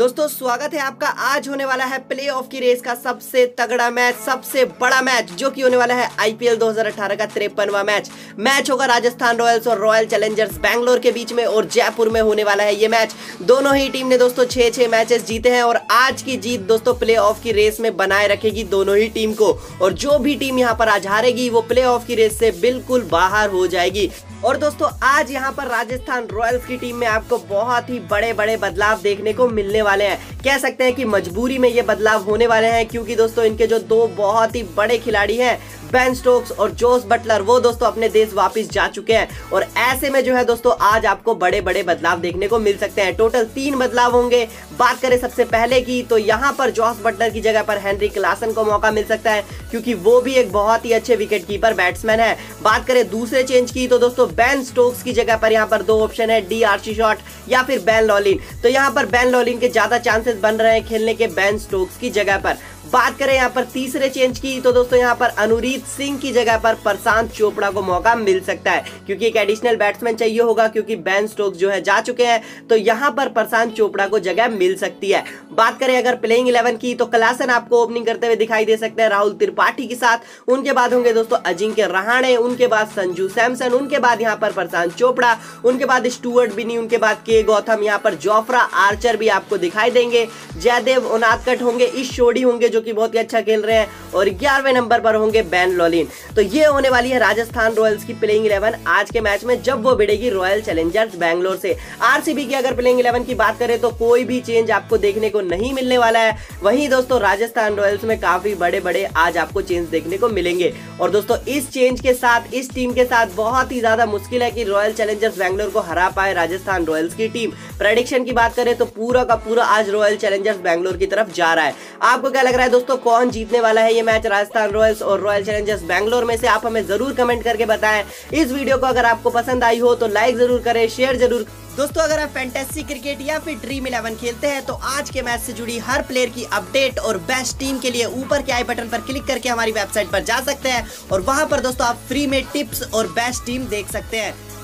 दोस्तों स्वागत है आपका। आज होने वाला है प्ले ऑफ की रेस का सबसे तगड़ा मैच, सबसे बड़ा मैच, जो कि होने वाला है आईपीएल 2018 का 53वां मैच होगा राजस्थान रॉयल्स और रॉयल चैलेंजर्स बैंगलोर के बीच में, और जयपुर में होने वाला है ये मैच। दोनों ही टीम ने दोस्तों 6-6 मैचेस जीते हैं और आज की जीत दोस्तों प्ले ऑफ की रेस में बनाए रखेगी दोनों ही टीम को, और जो भी टीम यहाँ पर आज हारेगी वो प्ले ऑफ की रेस से बिल्कुल बाहर हो जाएगी। और दोस्तों आज यहाँ पर राजस्थान रॉयल्स की टीम में आपको बहुत ही बड़े बड़े बदलाव देखने को मिलने वाले हैं। कह सकते हैं कि मजबूरी में ये बदलाव होने वाले हैं, क्योंकि दोस्तों इनके जो दो बहुत ही बड़े खिलाड़ी हैं बेन स्टोक्स और जोस बटलर, वो दोस्तों अपने देश वापस जा चुके हैं, और ऐसे में जो है दोस्तों आज आपको बड़े बड़े बदलाव देखने को मिल सकते हैं। टोटल 3 बदलाव होंगे। बात करें सबसे पहले की, तो यहाँ पर जोस बटलर की जगह पर हेनरी क्लासन को मौका मिल सकता है, क्योंकि वो भी एक बहुत ही अच्छे विकेट कीपर बैट्समैन है। बात करें दूसरे चेंज की, तो दोस्तों बेन स्टोक्स की जगह पर यहाँ पर 2 ऑप्शन है, डी आर्ची शॉट या फिर बेन लॉलिन। तो यहाँ पर बेन लॉलिन के ज्यादा चांसेस बन रहे हैं खेलने के बेन स्टोक्स की जगह पर। बात करें यहाँ पर तीसरे चेंज की, तो दोस्तों यहाँ पर अनुरीत सिंह की जगह पर प्रशांत चोपड़ा को मौका मिल सकता है, क्योंकि एक एडिशनल बैट्समैन चाहिए होगा, क्योंकि बेन स्टोक्स जो है जा चुके हैं, तो यहाँ पर प्रशांत चोपड़ा को जगह मिल सकती है। बात करें अगर प्लेइंग 11 की, तो क्लासन आपको ओपनिंग करते हुए दिखाई दे सकते हैं राहुल त्रिपाठी के साथ। उनके बाद होंगे दोस्तों अजिंक्य रहाणे, उनके बाद संजू सैमसन, उनके बाद यहाँ पर प्रशांत चोपड़ा, उनके बाद स्टुअर्ट बिनी, उनके बाद के गौतम, यहाँ पर जोफ्रा आर्चर भी आपको दिखाई देंगे, जयदेव उनादकट होंगे, इस शोडी होंगे जो कि बहुत ही अच्छा खेल रहे हैं, और 11वें नंबर पर होंगे बेन लॉलिन। तो ये होने वाली है राजस्थान रॉयल्स की प्लेइंग 11 आज के मैच में, जब वो भिड़ेगी रॉयल चैलेंजर्स बैंगलोर से। आरसीबी की अगर प्लेइंग 11 की बात करें तो कोई भी चेंज आपको देखने को नहीं मिलने वाला है। वहीं दोस्तों राजस्थान रॉयल्स में काफी बड़े बड़े आज आपको चेंज देखने को मिलेंगे, और दोस्तों इस चेंज के साथ, इस टीम के साथ बहुत ही ज्यादा मुश्किल है कि रॉयल चैलेंजर्स बैंगलोर को हरा पाए राजस्थान रॉयल्स की टीम। प्रेडिक्शन की बात करें तो पूरा का पूरा आज रॉयल चैलेंजर्स बैंगलोर की तरफ जा रहा है। आपको क्या लग रहा है दोस्तों, कौन जीतने वाला है ये मैच राजस्थान रॉयल्स और रॉयल चैलेंजर्स बैंगलोर में से? आप हमें जरूर कमेंट करके बताएं। इस वीडियो को अगर आपको पसंद आई हो तो लाइक जरूर करें, शेयर जरूर। दोस्तों अगर आप फैंटेसी क्रिकेट या फिर ड्रीम 11 खेलते हैं तो आज के मैच से जुड़ी हर प्लेयर की अपडेट और बेस्ट टीम के लिए ऊपर के आई बटन पर क्लिक करके हमारी वेबसाइट पर जा सकते हैं, और वहां पर दोस्तों आप फ्री में टिप्स और बेस्ट टीम देख सकते हैं।